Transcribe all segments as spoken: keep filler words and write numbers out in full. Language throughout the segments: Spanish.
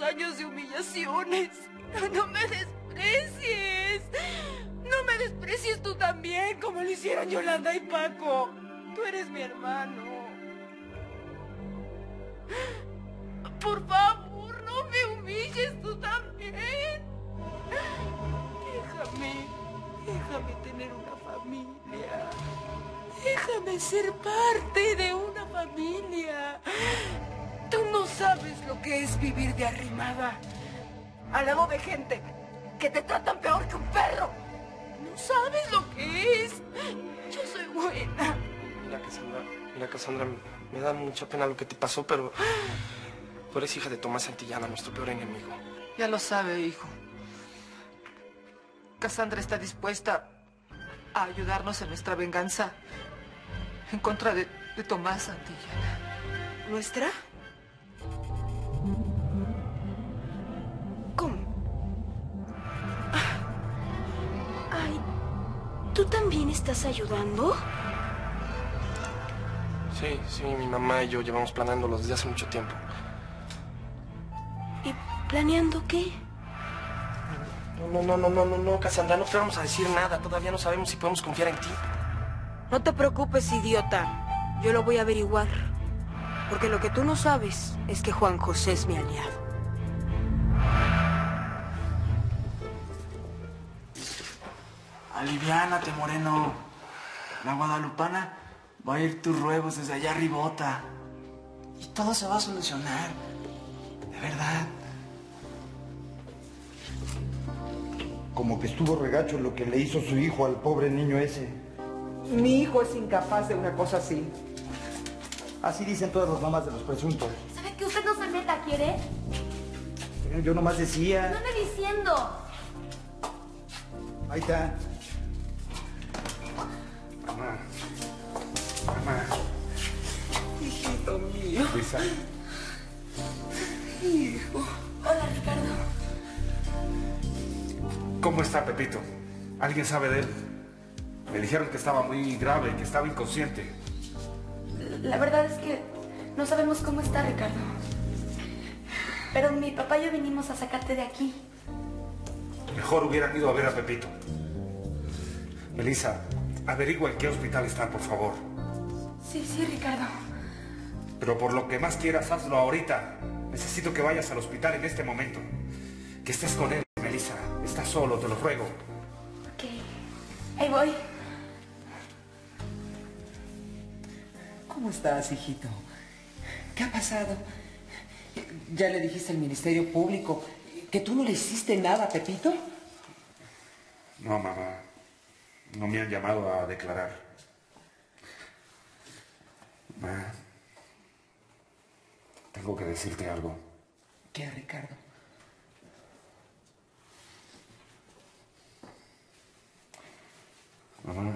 años de humillaciones. No me desprecies. No me desprecies tú también, como lo hicieron Yolanda y Paco. Tú eres mi hermano. Por favor, no me humilles tú también. Déjame, déjame tener una familia. Déjame ser parte de una familia. Tú no sabes lo que es vivir de arrimada, al lado de gente que te tratan peor que un perro. No sabes lo que es. Yo soy buena. Mira, Cassandra, mira, Cassandra, me da mucha pena lo que te pasó, pero tú eres hija de Tomás Santillana, nuestro peor enemigo. Ya lo sabe, hijo. Cassandra está dispuesta a ayudarnos en nuestra venganza en contra de, de Tomás Santillana. ¿Nuestra? ¿Cómo? Ay, ¿tú también estás ayudando? Sí, sí, mi mamá y yo llevamos planeándolo desde hace mucho tiempo. ¿Y planeando qué? No, no, no, no, no, no, Cassandra, no te vamos a decir nada. Todavía no sabemos si podemos confiar en ti. No te preocupes, idiota. Yo lo voy a averiguar. Porque lo que tú no sabes es que Juan José es mi aliado. Aliviánate, Moreno. La guadalupana va a ir tus ruegos desde allá arribota. Y todo se va a solucionar. De verdad. Como que estuvo regacho lo que le hizo su hijo al pobre niño ese. Mi hijo es incapaz de una cosa así. Así dicen todas las mamás de los presuntos. ¿Sabe que usted no se meta, quiere? Yo nomás decía... No ande diciendo. Ahí está. Mamá. Mamá. Hijito mío. Luisa. Hijo. Hola, Ricardo. ¿Cómo está Pepito? ¿Alguien sabe de él? Me dijeron que estaba muy grave, que estaba inconsciente. La verdad es que no sabemos cómo está, Ricardo. Pero mi papá y yo vinimos a sacarte de aquí. Mejor hubieran ido a ver a Pepito. Melissa, averigua en qué hospital está, por favor. Sí, sí, Ricardo. Pero por lo que más quieras, hazlo ahorita. Necesito que vayas al hospital en este momento. Que estés con él, Melissa. Estás solo, te lo ruego. Ok. Ahí voy. ¿Cómo estás, hijito? ¿Qué ha pasado? ¿Ya le dijiste al Ministerio Público que tú no le hiciste nada a Pepito? No, mamá. No me han llamado a declarar. Mamá, tengo que decirte algo. ¿Qué, Ricardo? Mamá,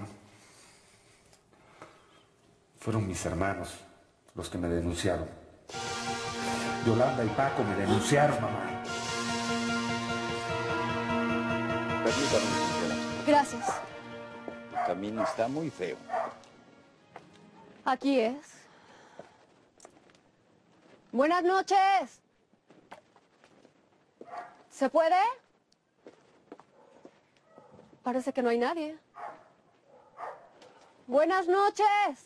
fueron mis hermanos los que me denunciaron. Yolanda y Paco me denunciaron, mamá. Permítame, señora. Gracias. El camino está muy feo. Aquí es. Buenas noches. ¿Se puede? Parece que no hay nadie. Buenas noches.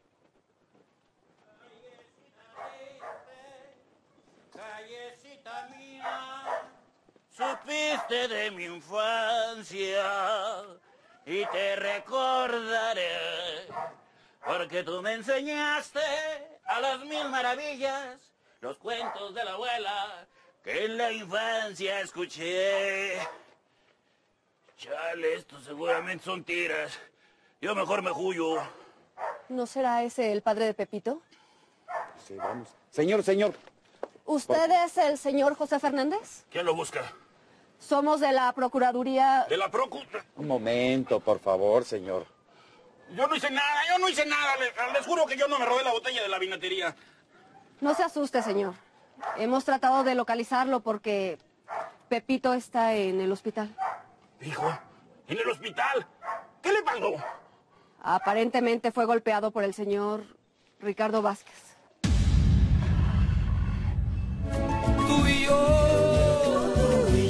Callecita mía, supiste de mi infancia y te recordaré, porque tú me enseñaste a las mil maravillas, los cuentos de la abuela que en la infancia escuché. Chale, estos seguramente son tiras. Yo mejor me huyo. ¿No será ese el padre de Pepito? Sí, vamos. Señor, señor. ¿Usted es el señor José Fernández? ¿Quién lo busca? Somos de la Procuraduría... ¿De la Procu? Un momento, por favor, señor. Yo no hice nada, yo no hice nada. Les, les juro que yo no me robé la botella de la vinatería. No se asuste, señor. Hemos tratado de localizarlo porque Pepito está en el hospital. Hijo, ¿en el hospital? ¿Qué le pasó? Aparentemente fue golpeado por el señor Ricardo Vázquez. Tú y yo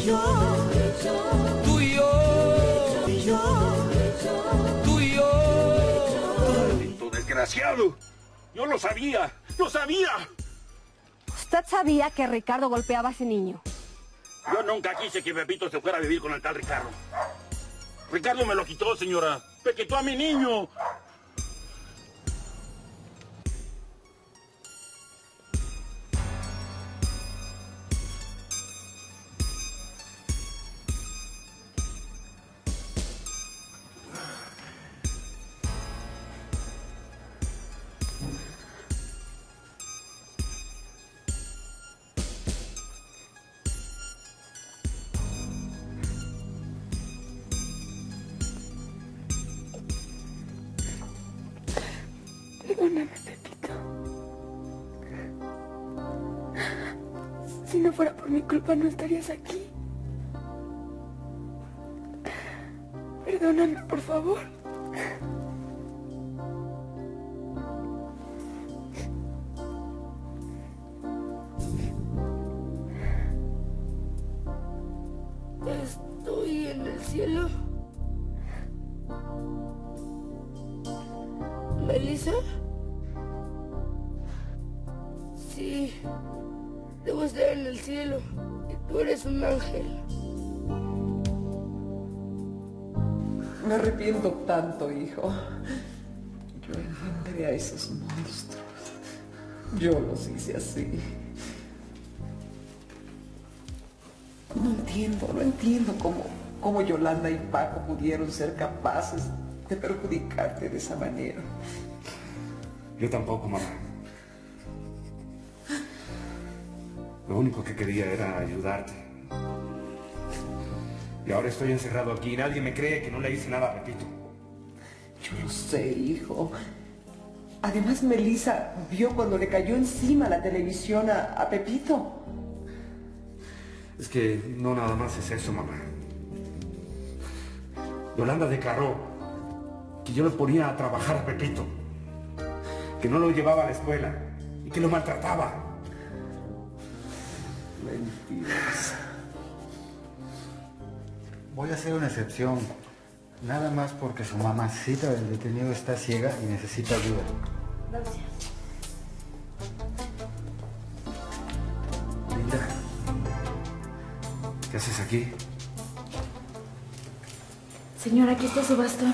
yo, tú y yo, tú y yo, tú y yo. ¡Maldito desgraciado! ¡Yo lo sabía! ¡Lo sabía! Usted sabía que Ricardo golpeaba a ese niño. Yo nunca quise que Pepito se fuera a vivir con el tal Ricardo. Ricardo me lo quitó, señora. ¡Me quitó a mi niño! Perdóname, Pepito. Si no fuera por mi culpa, no estarías aquí. Perdóname, por favor. Estoy en el cielo. ¿Melissa? Sí, debo estar en el cielo. Y tú eres un ángel. Me arrepiento tanto, hijo. Yo engendré a esos monstruos. Yo los hice así. No entiendo, no entiendo cómo, cómo Yolanda y Paco pudieron ser capaces de perjudicarte de esa manera. Yo tampoco, mamá. Lo único que quería era ayudarte. Y ahora estoy encerrado aquí y nadie me cree que no le hice nada a Pepito. Yo lo sé, hijo. Además, Melissa vio cuando le cayó encima la televisión a, a Pepito. Es que no nada más es eso, mamá. Yolanda declaró que yo le ponía a trabajar a Pepito, que no lo llevaba a la escuela y que lo maltrataba. Mentiras. Voy a hacer una excepción. Nada más porque su mamacita del detenido está ciega y necesita ayuda. Gracias. Linda, ¿qué haces aquí? Señora, aquí está su bastón.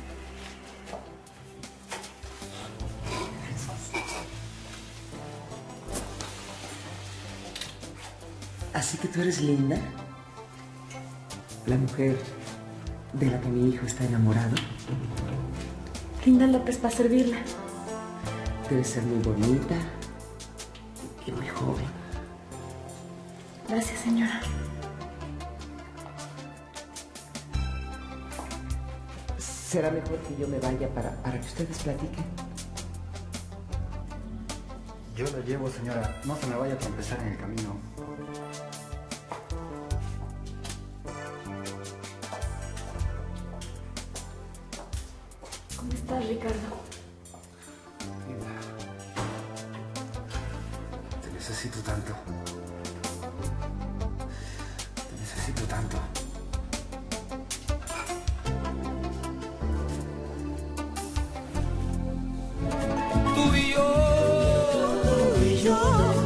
¿Así que tú eres Linda? ¿La mujer de la que mi hijo está enamorado? Linda López, para servirla. Debe ser muy bonita y muy joven. Gracias, señora. Será mejor que yo me vaya para, para que ustedes platiquen. Yo la llevo, señora. No se me vaya a trompezar en el camino. ¿Cómo estás, Ricardo? Linda, te necesito tanto. Te necesito tanto. Tú y yo, tú y yo.